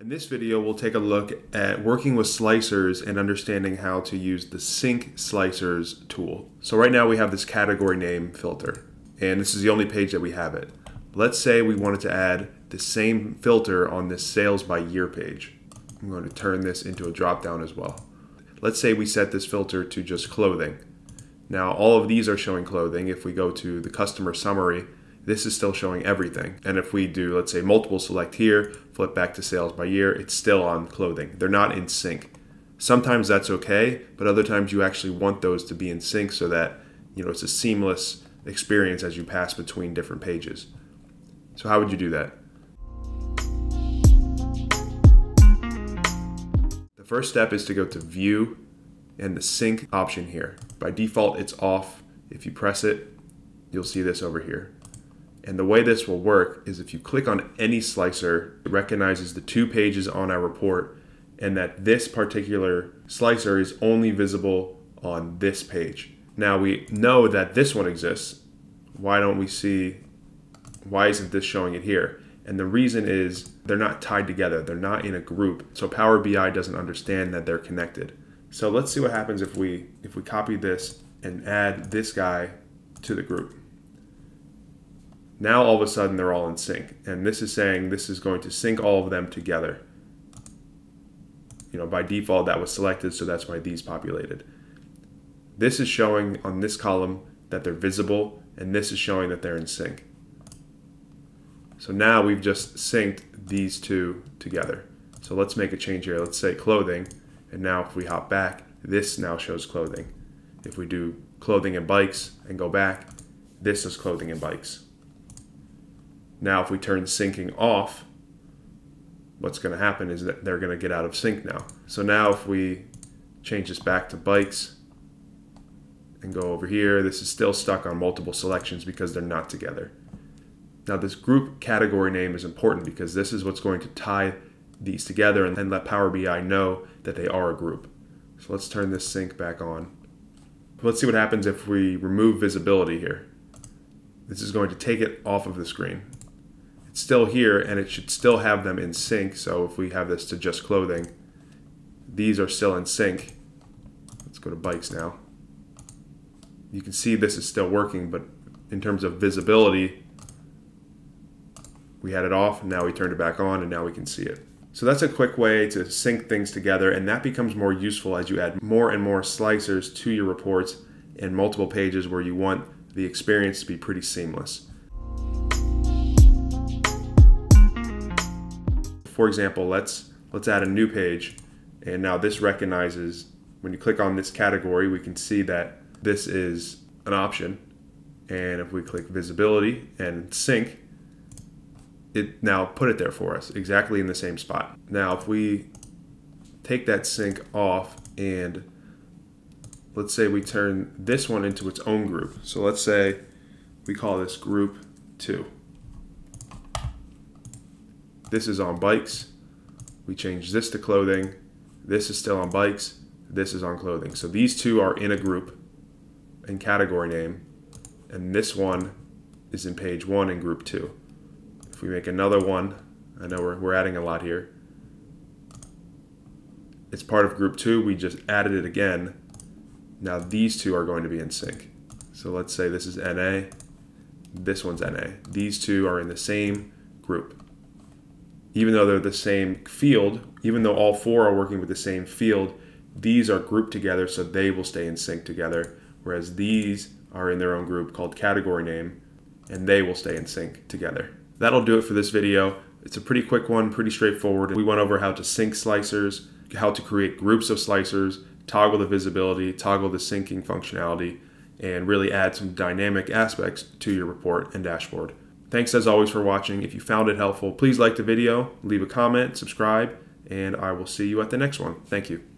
In this video, we'll take a look at working with slicers and understanding how to use the Sync Slicers tool. So right now we have this category name filter, and this is the only page that we have it. Let's say we wanted to add the same filter on this sales by year page. I'm going to turn this into a drop down as well. Let's say we set this filter to just clothing. Now all of these are showing clothing. If we go to the customer summary, this is still showing everything. And if we do, let's say, multiple select here, flip back to sales by year, it's still on clothing. They're not in sync. Sometimes that's okay, but other times you actually want those to be in sync so that, it's a seamless experience as you pass between different pages. So how would you do that? The first step is to go to View and the Sync option here. By default, it's off. If you press it, you'll see this over here. And the way this will work is if you click on any slicer, it recognizes the two pages on our report and that this particular slicer is only visible on this page. Now we know that this one exists. Why isn't this showing it here? And the reason is they're not tied together. They're not in a group. So Power BI doesn't understand that they're connected. So let's see what happens if we copy this and add this guy to the group. Now all of a sudden they're all in sync, and this is saying this is going to sync all of them together. By default that was selected, so that's why these populated. This is showing on this column that they're visible, and this is showing that they're in sync. So now we've just synced these two together. So let's make a change here. Let's say clothing, and now if we hop back, this now shows clothing. If we do clothing and bikes and go back, this is clothing and bikes. Now if we turn syncing off, what's going to happen is that they're going to get out of sync now. So now if we change this back to bikes and go over here, this is still stuck on multiple selections because they're not together. Now this group category name is important because this is what's going to tie these together and let Power BI know that they are a group. So let's turn this sync back on. Let's see what happens if we remove visibility here. This is going to take it off of the screen. It's still here and it should still have them in sync. So if we have this to just clothing, these are still in sync. Let's go to bikes now. You can see this is still working, but in terms of visibility, we had it off and now we turned it back on and now we can see it. So that's a quick way to sync things together, and that becomes more useful as you add more and more slicers to your reports and multiple pages where you want the experience to be pretty seamless. For example, let's add a new page, and now this recognizes when you click on this category, we can see that this is an option, and if we click visibility and sync, it now put it there for us exactly in the same spot. Now if we take that sync off and let's say we turn this one into its own group. So let's say we call this group 2. This is on bikes. We change this to clothing. This is still on bikes. This is on clothing. So these two are in a group in category name, and this one is in page 1 in group 2. If we make another one, I know we're adding a lot here. It's part of group 2. We just added it again. Now these two are going to be in sync. So let's say this is NA, this one's NA. These two are in the same group. Even though they're the same field, even though all four are working with the same field, these are grouped together so they will stay in sync together, whereas these are in their own group called category name, and they will stay in sync together. That'll do it for this video. It's a pretty quick one, pretty straightforward. We went over how to sync slicers, how to create groups of slicers, toggle the visibility, toggle the syncing functionality, and really add some dynamic aspects to your report and dashboard. Thanks as always for watching. If you found it helpful, please like the video, leave a comment, subscribe, and I will see you at the next one. Thank you.